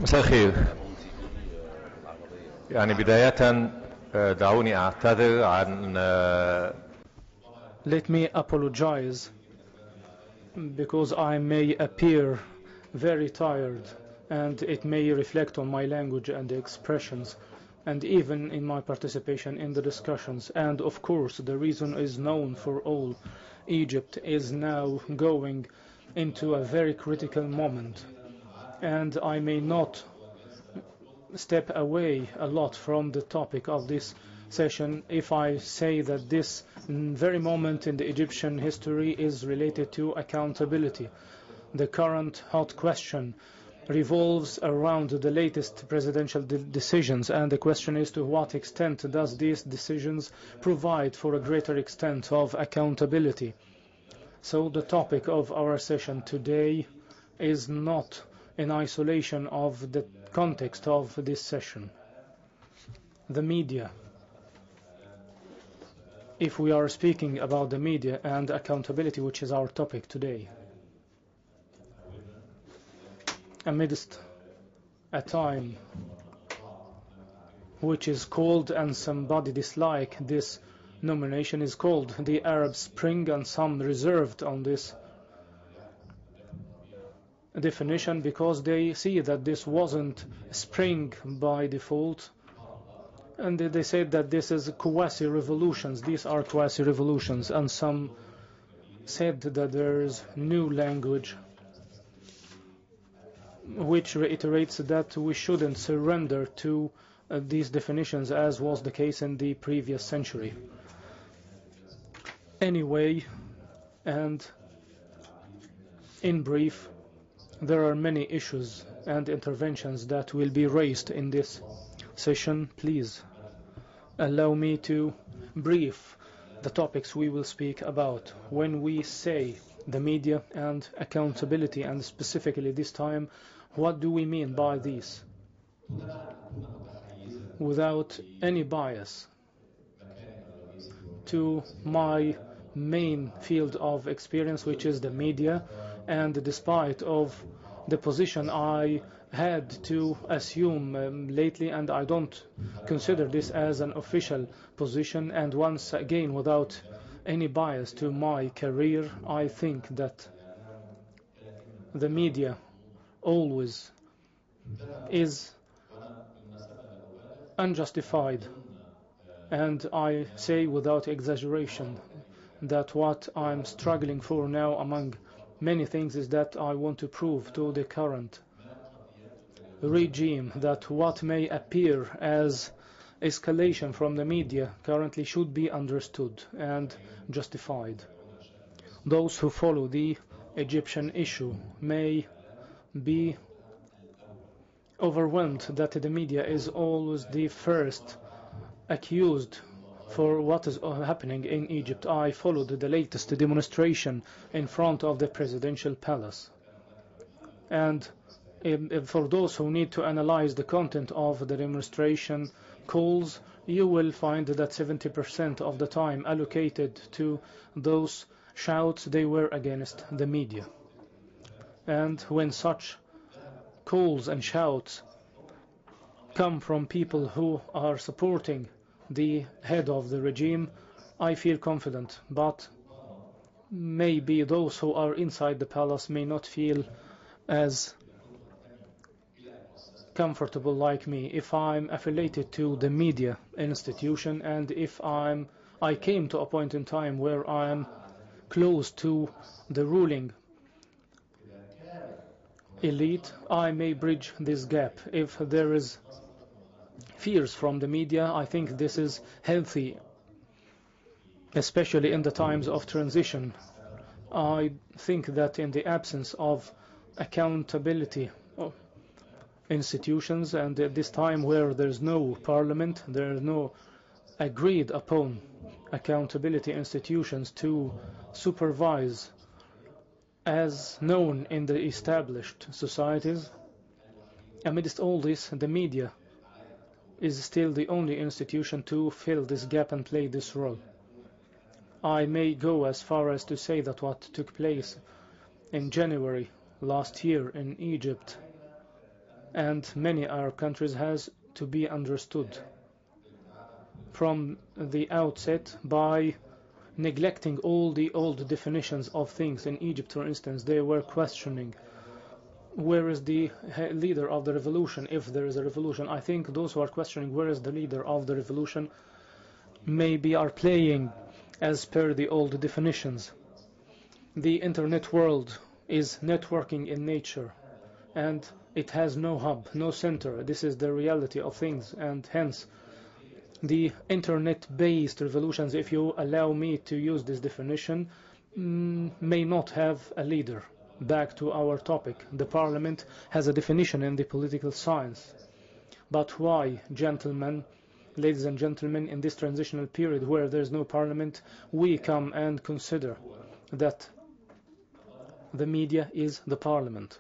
مساء الخير. يعني بداية دعوني أعتذر عن Let me apologize because I may appear very tired and it may reflect on my language and expressions and even in my participation in the discussions. And of course the reason is known for all. Egypt is now going into a very critical moment, and I may not step away a lot from the topic of this session if I say that this very moment in the Egyptian history is related to accountability. The current hot question revolves around the latest presidential decisions, and the question is to what extent does these decisions provide for a greater extent of accountability. So the topic of our session today is not in isolation of the context of this session. The media. If we are speaking about the media and accountability, which is our topic today, amidst a time which is called, and somebody dislike this nomination, is called the Arab Spring, and some reserved on this definition because they see that this wasn't spring by default, and they said that this is quasi-revolutions. These are quasi-revolutions, and some said that there is new language which reiterates that we shouldn't surrender to these definitions as was the case in the previous century. Anyway, and in brief, there are many issues and interventions that will be raised in this session. Please allow me to brief the topics we will speak about. When we say the media and accountability, and specifically this time, what do we mean by these? Without any bias to my main field of experience, which is the media, and despite of the position I had to assume lately, and I don't consider this as an official position, and once again without any bias to my career, I think that the media always is unjustified, and I say without exaggeration that what I'm struggling for now among many things is that I want to prove to the current regime that what may appear as escalation from the media currently should be understood and justified. Those who follow the Egyptian issue may be overwhelmed that the media is always the first accused for what is happening in Egypt. I followed the latest demonstration in front of the presidential palace, and for those who need to analyze the content of the demonstration calls, you will find that 70% of the time allocated to those shouts, they were against the media. And when such calls and shouts come from people who are supporting the head of the regime, I feel confident, but maybe those who are inside the palace may not feel as comfortable like me. If I'm affiliated to the media institution, and if I came to a point in time where I'm close to the ruling elite, I may bridge this gap. If there is fears from the media, I think this is healthy, especially in the times of transition. I think that in the absence of accountability institutions, and at this time where there's no parliament, there is no agreed upon accountability institutions to supervise as known in the established societies, amidst all this, the media is still the only institution to fill this gap and play this role. I may go as far as to say that what took place in January last year in Egypt and many our countries has to be understood from the outset by neglecting all the old definitions of things. In Egypt, for instance, they were questioning where is the leader of the revolution, if there is a revolution. I think those who are questioning where is the leader of the revolution maybe are playing as per the old definitions. The internet world is networking in nature, and it has no hub, no center. This is the reality of things, and hence the internet-based revolutions, if you allow me to use this definition, may not have a leader. Back to our topic, the parliament has a definition in the political science. But why, gentlemen, ladies and gentlemen, in this transitional period where there is no parliament, we come and consider that the media is the parliament?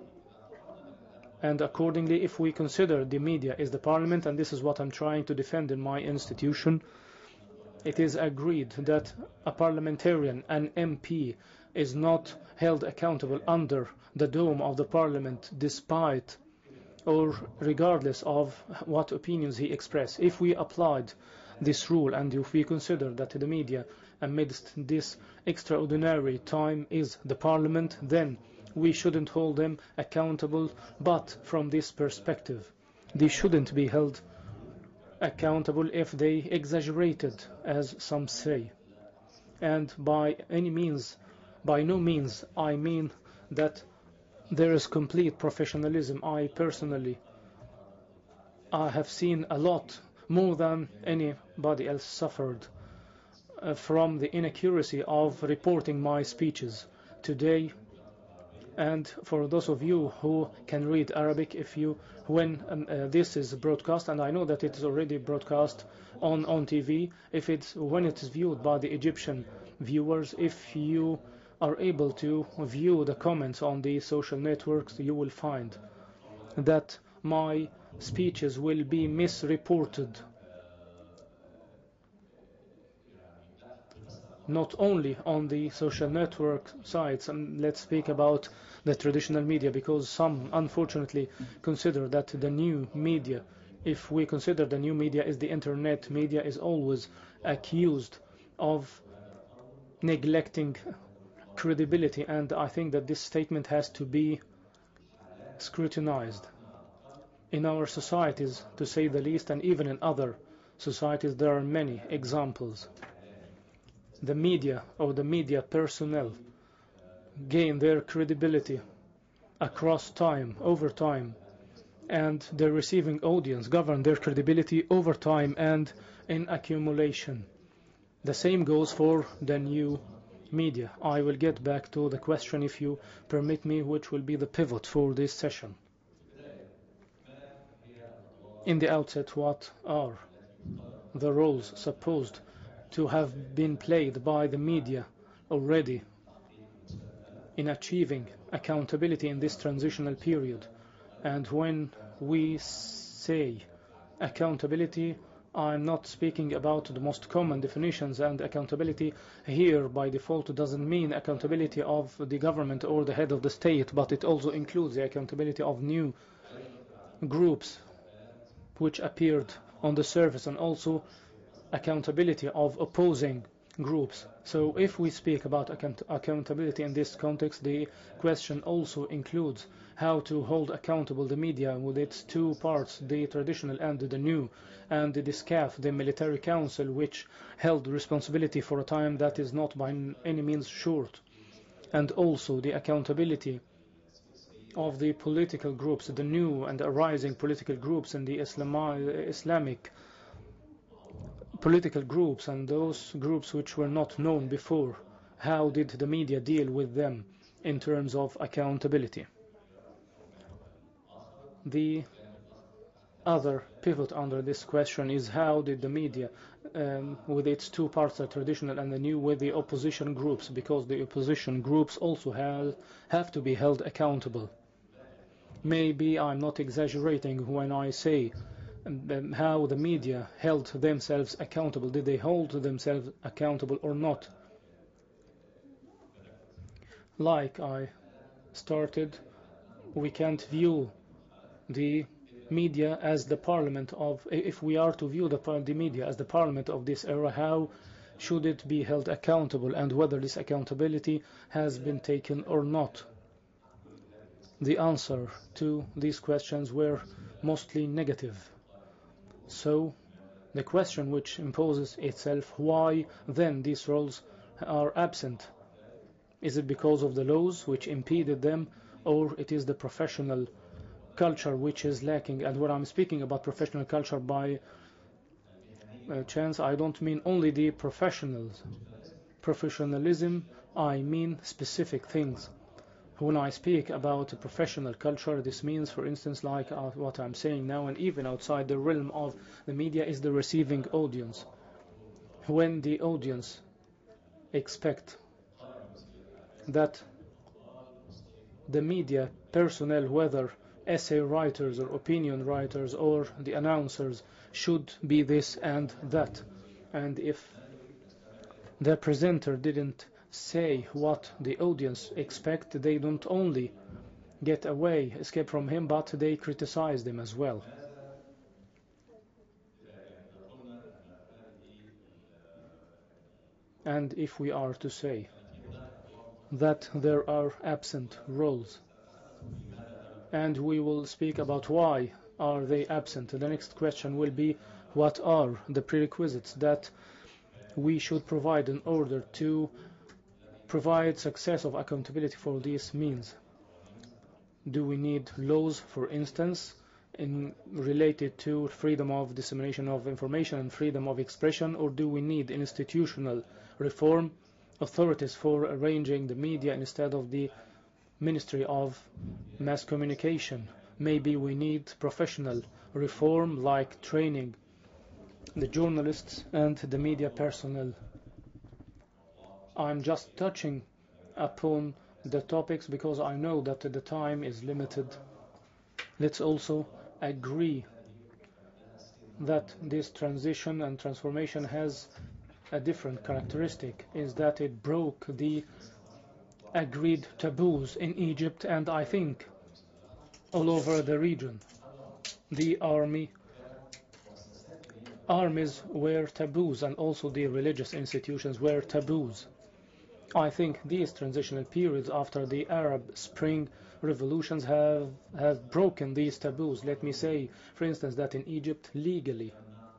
And accordingly, if we consider the media is the parliament, and this is what I'm trying to defend in my institution, it is agreed that a parliamentarian, an MP, is not held accountable under the dome of the parliament despite or regardless of what opinions he expresses. If we applied this rule and if we consider that the media amidst this extraordinary time is the parliament, then we shouldn't hold them accountable. But from this perspective, they shouldn't be held accountable if they exaggerated, as some say. And by no means I mean that there is complete professionalism. I personally have seen a lot more than anybody else suffered from the inaccuracy of reporting my speeches today. And for those of you who can read Arabic, when this is broadcast, and I know that it is already broadcast on TV, when it is viewed by the Egyptian viewers, if you are able to view the comments on the social networks, you will find that my speeches will be misreported. Not only on the social network sites, and let's speak about the traditional media, because some unfortunately consider that the new media, if we consider the new media is the internet media, is always accused of neglecting credibility, and I think that this statement has to be scrutinized. In our societies, to say the least, and even in other societies, there are many examples. The media or the media personnel gain their credibility across time, over time, and their receiving audience govern their credibility over time and in accumulation. The same goes for the new media. I will get back to the question, if you permit me, which will be the pivot for this session. In the outset, what are the roles supposed to have been played by the media already in achieving accountability in this transitional period? And when we say accountability, I'm not speaking about the most common definitions, and accountability here by default doesn't mean accountability of the government or the head of the state, but it also includes the accountability of new groups which appeared on the surface, and also accountability of opposing groups. So if we speak about accountability in this context, the question also includes how to hold accountable the media with its two parts, the traditional and the new, and the SCAF, the military council, which held responsibility for a time that is not by any means short, and also the accountability of the political groups, the new and arising political groups, and the Islamic political groups, and those groups which were not known before. How did the media deal with them in terms of accountability? The other pivot under this question is how did the media, with its two parts, the traditional and the new, with the opposition groups, because the opposition groups also have to be held accountable. Maybe I'm not exaggerating when I say how the media held themselves accountable. Did they hold themselves accountable or not? Like I started, we can't view the media as the parliament of, if we are to view the media as the parliament of this era, how should it be held accountable, and whether this accountability has been taken or not? The answer to these questions were mostly negative. So the question which imposes itself, why then these roles are absent? Is it because of the laws which impeded them, or it is the professional culture which is lacking? And when I'm speaking about professional culture by chance, I don't mean only the professionals. Professionalism, I mean specific things. When I speak about professional culture, this means, for instance, like what I'm saying now, and even outside the realm of the media, is the receiving audience. When the audience expect that the media personnel, whether essay writers or opinion writers or the announcers, should be this and that, and if the presenter didn't say what the audience expect, they don't only escape from him, but they criticize them as well. And if we are to say that there are absent roles, and we will speak about why are they absent, the next question will be, what are the prerequisites that we should provide in order to provide success of accountability for these means? Do we need laws, for instance, related to freedom of dissemination of information and freedom of expression, or do we need institutional reform, authorities for arranging the media instead of the Ministry of Mass Communication? Maybe we need professional reform, like training the journalists and the media personnel. I'm just touching upon the topics because I know that the time is limited. Let's also agree that this transition and transformation has a different characteristic, is that it broke the agreed taboos in Egypt, and I think all over the region. The armies were taboos, and also the religious institutions were taboos. I think these transitional periods after the Arab Spring revolutions have broken these taboos. Let me say, for instance, that in Egypt, legally,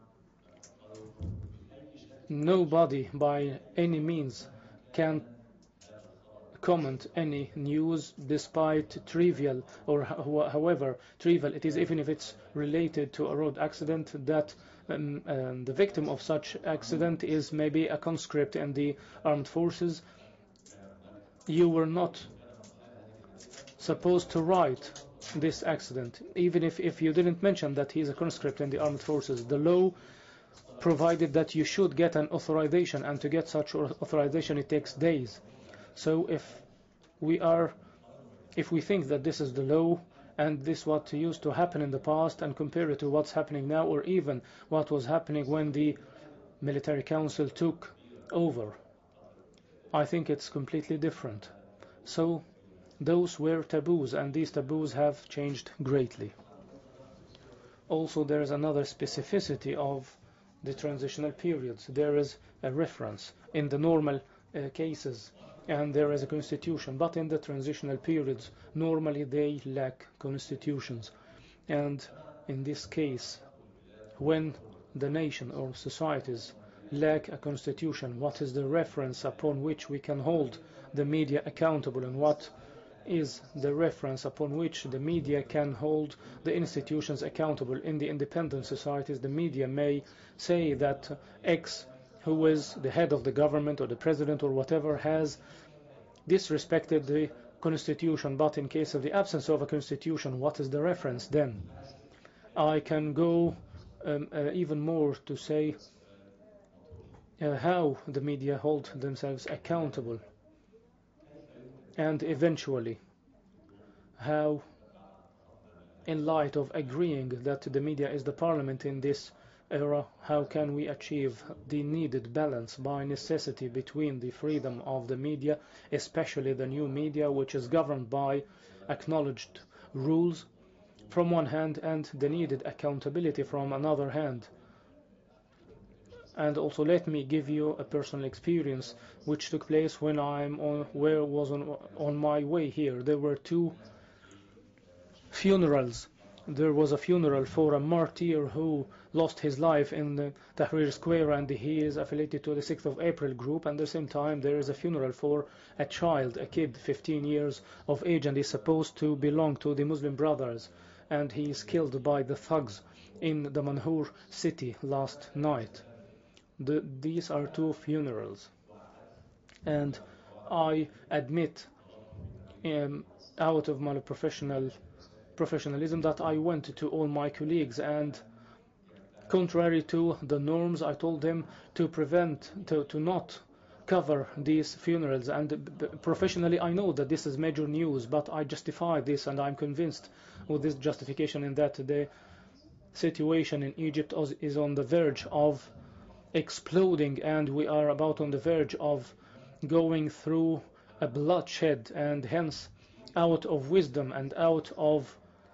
nobody by any means can comment any news, despite trivial or however trivial it is, even if it's related to a road accident, that the victim of such accident is maybe a conscript in the armed forces. You were not supposed to write this accident, even if you didn't mention that he's a conscript in the armed forces. The law provided that you should get an authorization, and to get such authorization it takes days. So if we think that this is the law, and this what used to happen in the past, and compare it to what's happening now, or even what was happening when the military council took over, I think it's completely different. So those were taboos, and these taboos have changed greatly. Also, there is another specificity of the transitional periods. There is a reference in the normal cases, and there is a constitution, but in the transitional periods normally they lack constitutions. And in this case, when the nation or societies lack a constitution, what is the reference upon which we can hold the media accountable, and what is the reference upon which the media can hold the institutions accountable? In the independent societies, the media may say that X, who is the head of the government or the president or whatever, has disrespected the constitution, but in case of the absence of a constitution, what is the reference then? I can go even more to say how the media hold themselves accountable, and eventually how, in light of agreeing that the media is the parliament in this era, how can we achieve the needed balance by necessity between the freedom of the media, especially the new media, which is governed by acknowledged rules, from one hand and the needed accountability from another hand. And also let me give you a personal experience which took place when on my way here. There were two funerals. There was a funeral for a martyr who lost his life in the Tahrir Square, and he is affiliated to the 6th of April group. And at the same time there is a funeral for a child, a kid 15 years of age, and he's supposed to belong to the Muslim Brothers, and he is killed by the thugs in the Manhur city last night. These are two funerals, and I admit out of my professionalism that I went to all my colleagues, and contrary to the norms, I told them to not cover these funerals. And professionally I know that this is major news, but I justify this, and I'm convinced with this justification in that the situation in Egypt is on the verge of exploding, and we are about on the verge of going through a bloodshed, and hence out of wisdom and out of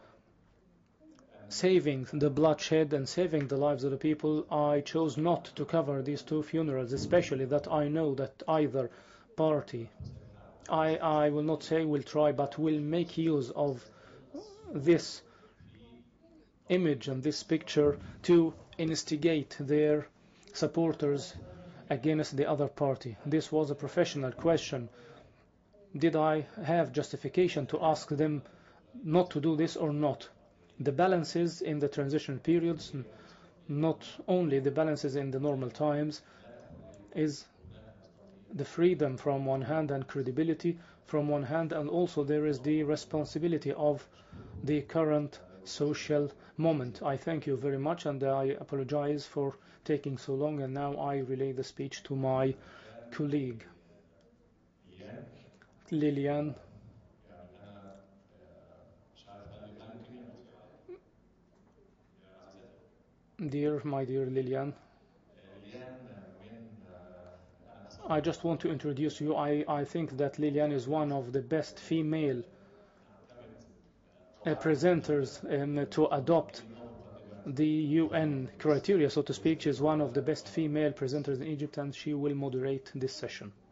saving the bloodshed and saving the lives of the people, I chose not to cover these two funerals, especially that I know that either party, I will not say will try, but will make use of this image and this picture to instigate their supporters against the other party. This was a professional question. Did I have justification to ask them not to do this or not? The balances in the transition periods, not only the balances in the normal times, is the freedom from one hand and credibility from one hand, and also there is the responsibility of the current social moment. I thank you very much, and I apologize for taking so long, and now I relay the speech to my colleague Lilian. My dear Lilian, I just want to introduce you. I think that Lilian is one of the best female presenters to adopt the UN criteria, so to speak. She is one of the best female presenters in Egypt, and she will moderate this session.